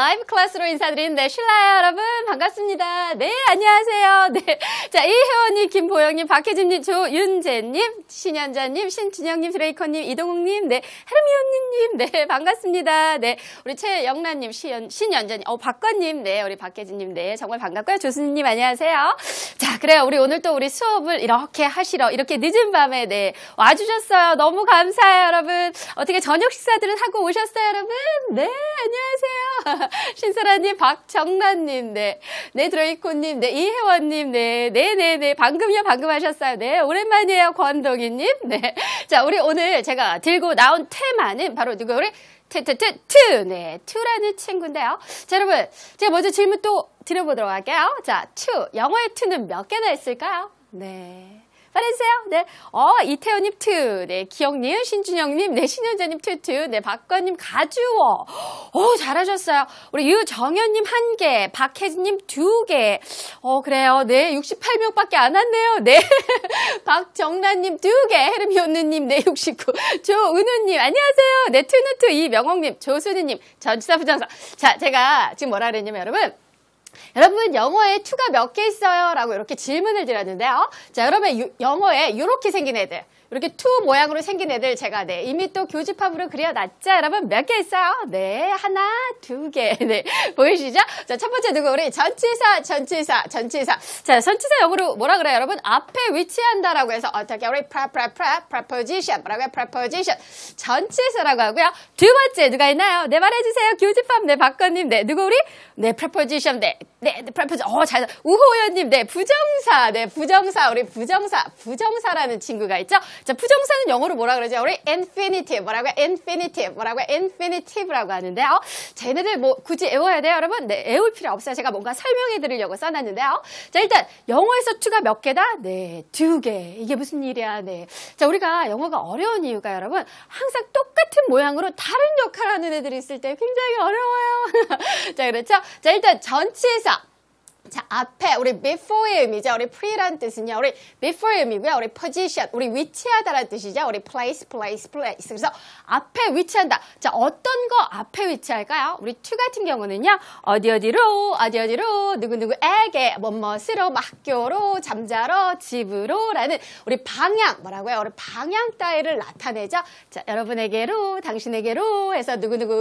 라이브 클래스로 인사드리는 네, 쉴라요, 여러분. 반갑습니다. 네, 안녕하세요. 네. 자, 이혜원님, 김보영님, 박혜진님, 조윤재님, 신현자님, 신준영님, 드레이커님, 이동욱님, 네, 헤르미온님, 네, 반갑습니다. 네, 우리 최영란님, 신연자님, 박건님, 네, 우리 박혜진님, 네, 정말 반갑고요. 조수님, 안녕하세요. 자, 그래요. 우리 오늘 또 우리 수업을 이렇게 하시러, 이렇게 늦은 밤에, 네, 와주셨어요. 너무 감사해요, 여러분. 어떻게 저녁 식사들은 하고 오셨어요, 여러분? 네, 안녕하세요. 신설아님, 박정란님, 네, 네, 드레이코님, 네, 이혜원님, 네, 네네네, 방금요, 방금 하셨어요. 네, 오랜만이에요, 권동희님, 네. 자, 우리 오늘 제가 들고 나온 테마는 바로 누구, 우리 투, 네, 투라는 친구인데요. 자, 여러분, 제가 먼저 질문 또 드려보도록 할게요. 자, 투, 영어의 투는 몇 개나 있을까요? 네. 말해주세요. 네. 이태원님 투, 네. 기영님, 신준영님, 네. 신현자님 투, 네. 박건님 가주워. 잘하셨어요. 우리 유정현님 1개, 박혜진님 2개. 그래요. 네. 68명밖에 안 왔네요. 네. 박정란님 2개, 헤르미온느님, 네. 69. 조은우님, 안녕하세요. 네. 투누투, 이명옥님, 조순우님, 전치사 부장사. 자, 제가 지금 뭐라 그랬냐면 여러분 영어에 투가 몇 개 있어요? 라고 이렇게 질문을 드렸는데요. 자, 여러분 영어에 이렇게 생긴 애들, 이렇게 투 모양으로 생긴 애들 제가 네, 이미 또 교집합으로 그려놨죠. 여러분 몇 개 있어요? 네, 하나, 2개. 네, 보이시죠? 자, 첫 번째 누구? 우리 전치사. 자, 전치사 영어로 뭐라 그래요, 여러분? 앞에 위치한다라고 해서 어떻게 우리 preposition 뭐라고요? preposition 전치사라고 하고요. 두 번째 누가 있나요? 네, 말해주세요. 교집합. 네, 박건님. 네, 누구 우리? 네, preposition. 네, preposition. 잘. 우호연님. 네, 부정사. 네, 부정사. 우리 부정사라는 친구가 있죠. 자, 부정사는 영어로 뭐라 그러죠? 우리 infinitive. 뭐라고요? infinitive라고 하는데요. 자, 얘네들 뭐 굳이 외워야 돼요, 여러분? 네, 외울 필요 없어요. 제가 뭔가 설명해 드리려고 써놨는데요. 자, 일단 영어에서 투가 몇 개다? 네, 2개. 이게 무슨 일이야? 네. 자, 우리가 영어가 어려운 이유가 여러분, 항상 똑같은 모양으로 다른 역할을 하는 애들이 있을 때 굉장히 어려워요. 자, 그렇죠? 자, 일단 전치사. 자, 앞에 우리 before의 의미죠. 우리 pre란 뜻은요. 우리 before의 의미고요. 우리 position, 우리 위치하다라는 뜻이죠. 우리 place. 그래서 앞에 위치한다. 자, 어떤 거 앞에 위치할까요? 우리 to 같은 경우는요. 어디어디로 누구누구에게 뭐뭐으로 학교로 잠자러 집으로라는 우리 방향 뭐라고요? 우리 방향 따위를 나타내죠. 자, 여러분에게로 당신에게로 해서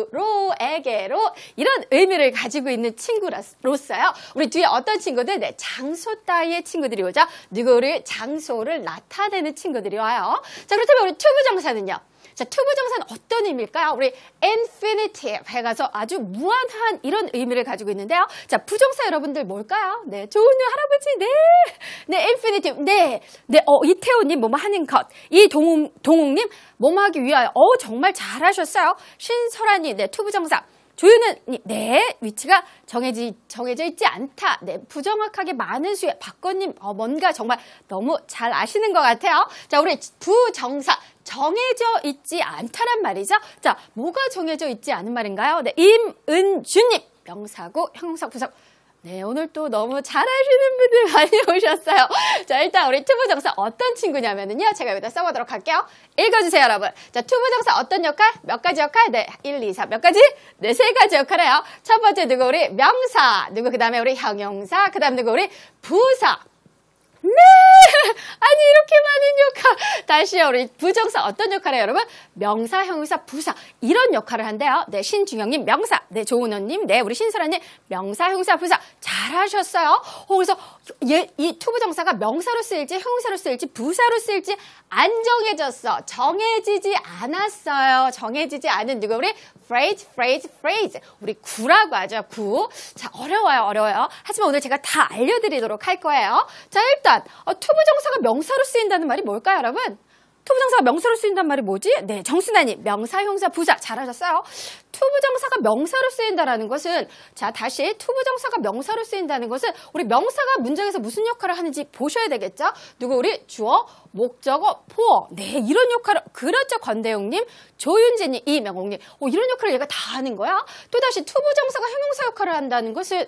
누구누구로에게로 이런 의미를 가지고 있는 친구로서요. 우리 뒤에 어떤 친구들? 네, 장소 따위의 친구들이 오죠. 누구를 장소를 나타내는 친구들이 와요. 자, 그렇다면 우리 투부정사는요. 자, 투부정사는 어떤 의미일까요? 우리 infinitive 해가서 아주 무한한 이런 의미를 가지고 있는데요. 자, 부정사 여러분들 뭘까요? 네, 조은유 할아버지, 네, infinitive, 네, 이태호님 뭐뭐 하는 것, 이동욱님 뭐뭐 하기 위하여, 정말 잘하셨어요. 신설아님, 네, 투부정사. 조윤은 네, 위치가 정해져 있지 않다. 네, 부정확하게 많은 수의 박건님 뭔가 정말 너무 잘 아시는 것 같아요. 자, 우리 부정사 정해져 있지 않다란 말이죠. 자, 뭐가 정해져 있지 않은 말인가요? 네, 임은주님 명사고 형용사 부사. 네, 오늘 또 너무 잘하시는 분들 많이 오셨어요. 자, 일단 우리 투부정사 어떤 친구냐면요. 제가 여기다 써보도록 할게요. 읽어주세요, 여러분. 자, 투부정사 어떤 역할? 몇 가지 역할? 네, 1, 2, 3. 몇 가지? 네, 3가지 역할이에요. 첫 번째 누구? 우리 명사. 누구? 그 다음에 우리 형용사. 그 다음 누구? 우리 부사. 네! 아니, 이렇게 많은 역할. 다시요, 우리 부정사 어떤 역할이에요, 여러분? 명사, 형용사, 부사. 이런 역할을 한대요. 네, 신중영님 명사. 네, 조은호님. 네, 우리 신설아님 명사, 형용사, 부사. 잘하셨어요. 그래서 이 투부정사가 명사로 쓰일지, 형용사로 쓰일지, 부사로 쓰일지 안 정해졌어. 정해지지 않았어요. 정해지지 않은 누구? 우리 phrase. 우리 구라고 하죠, 구. 자, 어려워요. 하지만 오늘 제가 다 알려드리도록 할 거예요. 자, 일단 투부정사가 명사로 쓰인다는 말이 뭘까요, 여러분? 투부정사가 명사로 쓰인다는 말이 뭐지? 네, 정순아님 명사, 형사, 부사 잘하셨어요. 투부정사가 명사로 쓰인다라는 것은 자, 다시 투부정사가 명사로 쓰인다는 것은 우리 명사가 문장에서 무슨 역할을 하는지 보셔야 되겠죠? 누구? 우리 주어, 목적어, 포어. 네, 이런 역할을 그렇죠, 권대용님, 조윤재님, 이명옥님. 이런 역할을 얘가 다 하는 거야. 또다시 투부정사가 형용사 역할을 한다는 것은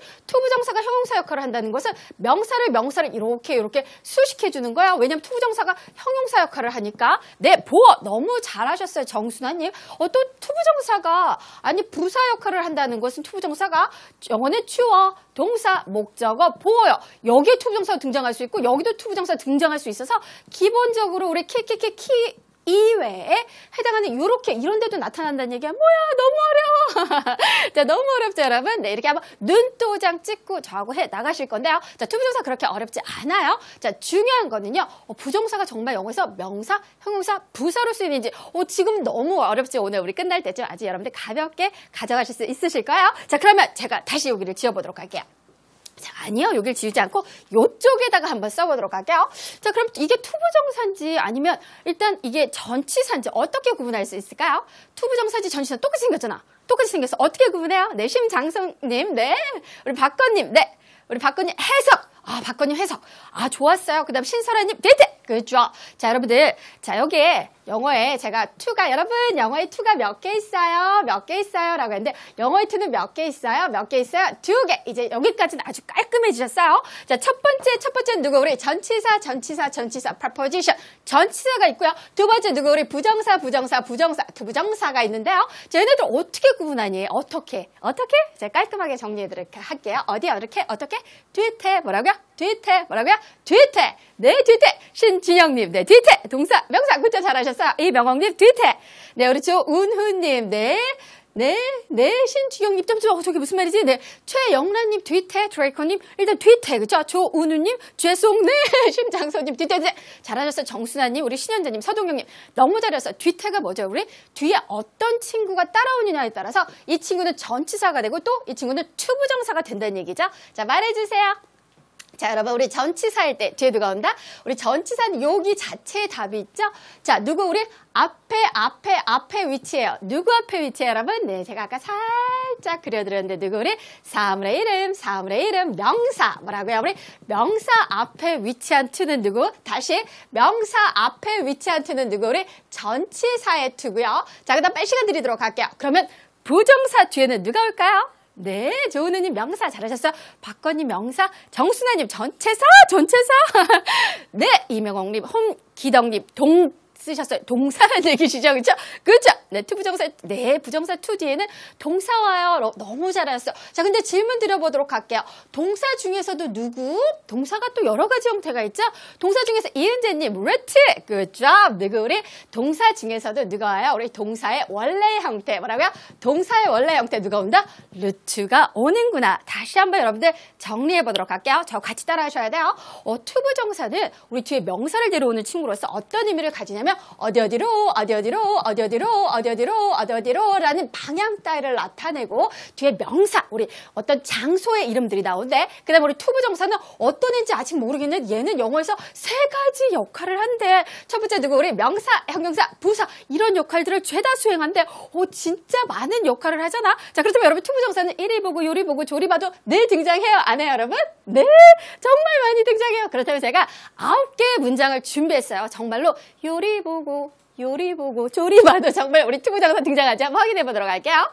명사를 이렇게 수식해 주는 거야. 왜냐면 투부정사가 형용사 역할을 하니까. 네, 보어 너무 잘하셨어요, 정순아님. 또 투부정사가 아니, 부사 역할을 한다는 것은 투부정사가 영어는 주어, 동사, 목적어, 보어요. 여기에 투부정사가 등장할 수 있고 여기도 투부정사 등장할 수 있어서 기본적으로 우리 키 이외에 해당하는 요렇게 이런 데도 나타난다는 얘기야. 뭐야, 너무 어려워. 자, 너무 어렵죠, 여러분? 네, 이렇게 한번 눈도장 찍고 저하고 해 나가실 건데요. 자, 투부정사 그렇게 어렵지 않아요. 자, 중요한 거는요. 부정사가 정말 영어에서 명사, 형용사, 부사로 쓰이는지 지금 너무 어렵지. 오늘 우리 끝날 때쯤 아직 여러분들 가볍게 가져가실 수 있으실까요? 자, 그러면 제가 다시 여기를 지어보도록 할게요. 자, 아니요. 여기를 지우지 않고 요쪽에다가 한번 써보도록 할게요. 자, 그럼 이게 투부정사인지 아니면 일단 이게 전치사인지 어떻게 구분할 수 있을까요? 투부정사인지 전치사 똑같이 생겼잖아. 똑같이 생겼어. 어떻게 구분해요? 네, 심장성님, 네. 우리 박건님, 네. 우리 박건님 해석. 박건님 해석. 좋았어요. 그 다음 신설아님, 데이트. 그죠? 자, 여러분들. 자, 여기에 영어에 제가 여러분, 영어에 투가 몇 개 있어요? 몇 개 있어요? 라고 했는데, 영어에 투는 몇 개 있어요? 몇 개 있어요? 2개. 이제 여기까지는 아주 깔끔해지셨어요. 자, 첫 번째는 누구? 우리 전치사, preposition. 전치사가 있고요. 두 번째 누구? 우리 부정사, 투부정사가 있는데요. 자, 얘네들 어떻게 구분하니? 어떻게? 제가 깔끔하게 정리해드릴게요. 할게요. 어디야? 어떻게? 뒤태. 뭐라고요? 뒤태. 뭐라고요? 뒤태. 네, 뒤태. 신진영님, 네, 뒤태. 동사, 명사, 굿자 잘하셨어요. 이명옥님, 뒤태. 네, 우리 조운후님, 네. 신주영님, 저게 무슨 말이지? 네, 최영란님, 뒤태, 드레이커님, 일단 뒤태, 그죠? 조운우님, 죄송, 네, 심장서님, 뒤태, 네. 잘하셨어요. 정순아님, 우리 신현자님, 서동경님, 너무 잘했어요. 뒤태가 뭐죠? 우리 뒤에 어떤 친구가 따라오느냐에 따라서 이 친구는 전치사가 되고 또 이 친구는 투부정사가 된다는 얘기죠. 자, 말해주세요. 자, 여러분, 우리 전치사일 때 뒤에 누가 온다? 우리 전치사는 여기 자체의 답이 있죠? 자, 누구 우리 앞에 위치해요. 누구 앞에 위치해요, 여러분? 네, 제가 아까 살짝 그려드렸는데 누구 우리 사물의 이름, 명사. 뭐라고요? 우리 명사 앞에 위치한 투는 누구? 다시 명사 앞에 위치한 투는 누구? 우리 전치사의 투고요. 자, 그다음 빨리 시간 드리도록 할게요. 그러면 부정사 뒤에는 누가 올까요? 네, 조은우님 명사 잘하셨어요. 박건님 명사, 정순아님 전체사. 네, 이명옥님, 홍기덕님 쓰셨어요. 동사라는 얘기시죠, 그렇죠? 그렇죠. 네, 투부정사, 네, 부정사 투 뒤에는 동사 와요. 너무 잘하셨어요. 자, 근데 질문 드려보도록 할게요. 동사 중에서도 누구? 동사가 또 여러 가지 형태가 있죠? 동사 중에서 이은재님, 레트, 그죠? 누구 우리 동사 중에서도 누가 와요? 우리 동사의 원래 형태, 뭐라고요? 동사의 원래 형태 누가 온다? 루트가 오는구나. 다시 한번 여러분들 정리해보도록 할게요. 저 같이 따라 하셔야 돼요. 투부정사는 우리 뒤에 명사를 데려오는 친구로서 어떤 의미를 가지냐면 어디어디로 라는 방향 따위를 나타내고 뒤에 명사, 우리 어떤 장소의 이름들이 나오는데 그 다음에 우리 투부정사는 어떤 애인지 아직 모르겠는데 얘는 영어에서 3가지 역할을 한대. 첫 번째 누구? 우리 명사, 형용사, 부사 이런 역할들을 죄다 수행한대. 진짜 많은 역할을 하잖아. 자, 그렇다면 여러분 투부정사는 이리 보고 요리 보고 조리 봐도 늘 등장해요. 안 해요, 여러분? 네, 정말 많이 등장해요. 그렇다면 제가 9개의 문장을 준비했어요. 정말로 요리 보고 조리 봐도 정말 우리 투부정사 등장하지? 한번 확인해 보도록 할게요.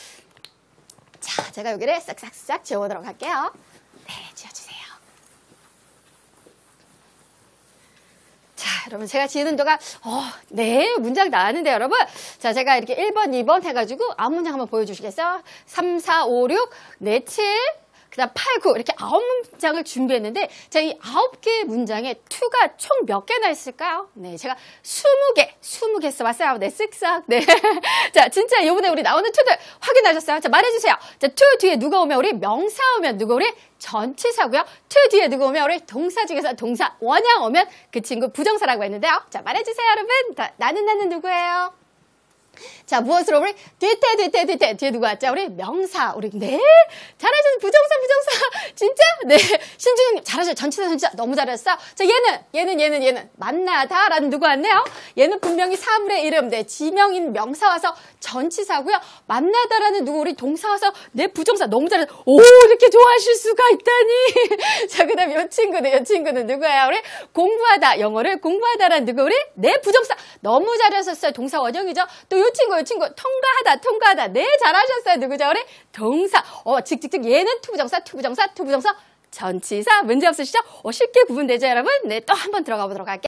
자, 제가 여기를 싹싹싹 지워보도록 할게요. 네, 지워주세요. 자, 여러분 제가 지우는 동안 네, 문장 나왔는데 여러분. 자, 제가 이렇게 1번, 2번 해가지고 앞 문장 한번 보여주시겠어요? 3, 4, 5, 6, 7, 그 다음 8, 9 이렇게 9문장을 준비했는데 자, 이 9개의 문장에 투가 총 몇 개나 있을까요? 네, 제가 20개 써봤어요. 네, 쓱싹. 네. 자, 진짜 이번에 우리 나오는 투들 확인하셨어요? 자, 말해주세요. 자, 투 뒤에 누가 오면 우리 명사 오면 누가 우리 전치사고요. 투 뒤에 누가 오면 우리 동사 중에서 동사 원형 오면 그 친구 부정사라고 했는데요. 자, 말해주세요, 여러분. 나는 누구예요? 자, 무엇으로 우리 뒤태 뒤에 누가 왔죠? 우리 명사. 우리 네, 잘하셨어요. 부정사 진짜? 네, 신준영님 잘하셨어요. 전치사 너무 잘했어요. 자, 얘는 만나다라는 누가 왔네요? 얘는 분명히 사물의 이름, 네, 지명인 명사 와서 전치사고요. 만나다라는 누구 우리 동사 와서 네, 부정사 너무 잘했어요. 오, 이렇게 좋아하실 수가 있다니. 자, 그다음 요 친구는 누구예요? 우리 공부하다, 영어를 공부하다라는 누구 우리 네, 부정사 너무 잘하셨어요. 동사 원형이죠. 또 요 친구 통과하다 네, 잘하셨어요. 누구죠? 우리 동사 직직직 얘는 투부정사 전치사 문제 없으시죠? 쉽게 구분되죠, 여러분? 네, 또 한번 들어가 보도록 할게요.